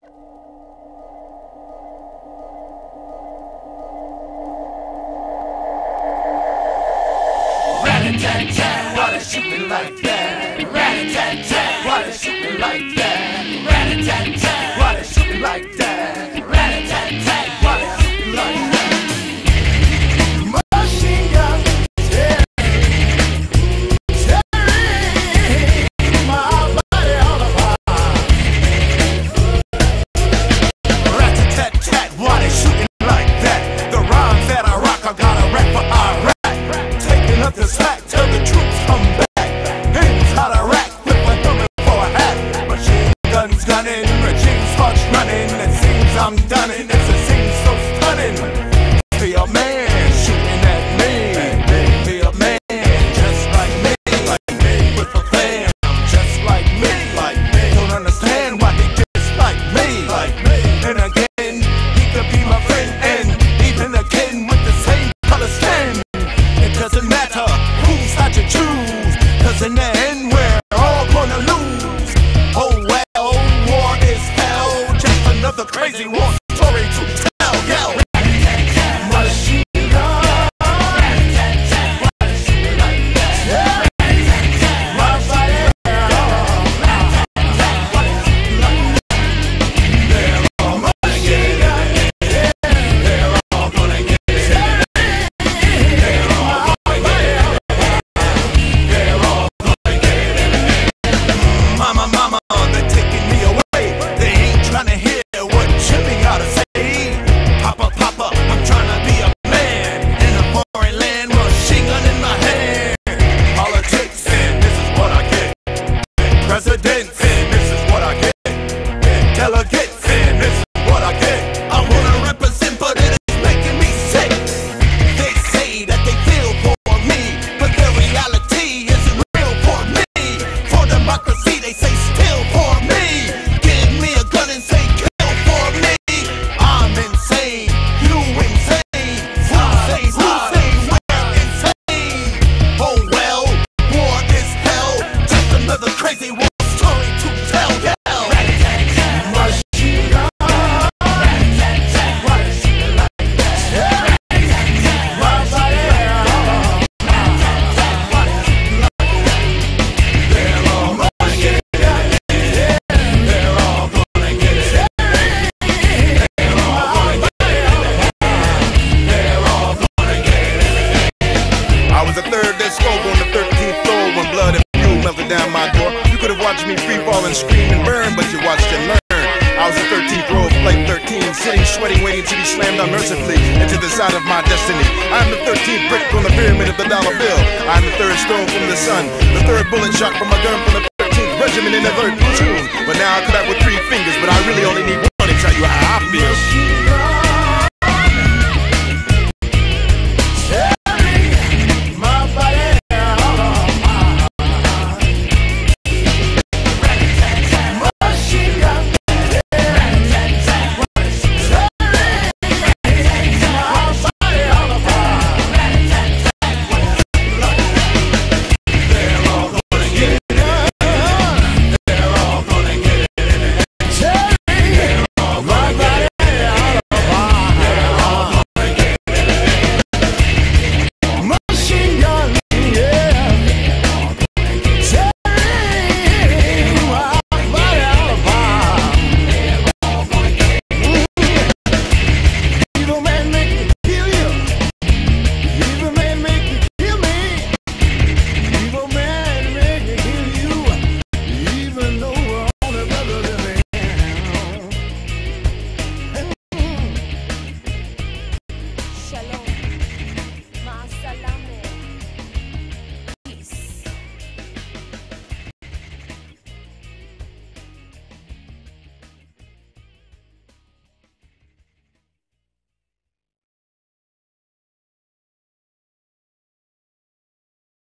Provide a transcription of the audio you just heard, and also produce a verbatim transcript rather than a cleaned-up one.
Rat-a-tat-tat, why they shoot me like that? Rat-a-tat-tat, why they shoot me like that? Rat-a-tat-tat, why they shoot me like that? Rat-a-tat-tat, why they shoot me like that? Machine gun, tearing, tearing my body all apart. Rat-a-tat-tat, why they shoot me like that? The rhymes that I rock, I gotta rap for Iraq. Taking up the slack till the troops come back. Hands how to rack with my helmet for a hat. Machine guns gunning, regime sparks running. It seems I'm done and it's a scene so stunning. Be a man shooting at me. Be a man just like me. With a fan just like me. Don't understand why he dislike me. And again, he could be my friend. And even again with the same color skin. It doesn't matter whose side you choose, cause in the end we're all gonna lose. Oh well, war is hell, just another crazy war story to tell. Yell. Machine gun, why they shoot me like that? My body, they're all gonna get it. They're all gonna get it. They're all Mama, mama, they're taking me away. They ain't trying to hear what Chippy gotta say. Papa, papa, I'm trying to be a man in a foreign land, machine gun in my hand. Politics, and this is what I get. Presidents, and this is what I get. Delegates, and this is what I get. I wanna represent, but it is making me sick. They say that they feel for me, but their reality isn't real for me. For democracy, they say still for me. Give me a gun and say kill for me. I'm insane, you insane. Who says, who says we're insane? Oh well, war is hell, just another crazy war story to tell. Yell. Machine gun, why they shoot me like that? My body, they're all gonna get it. They're all gonna get it. They're all gonna get it. They're all gonna get it. I was the third that spoke on the thirteenth floor when blood and fuel melted down my door. You could have watched me free fall and scream and burn, but you watched and learn. I was the thirteenth row of flight thirteen, sitting, sweating, waiting to be slammed unmercifully into the side of my destiny. I'm the thirteenth brick on the pyramid of the dollar bill. I'm the third stone from the sun, the third bullet shot from a gun from the thirteenth regiment in the third platoon. But now I cut out with three fingers, but I really only need one to tell you how I feel.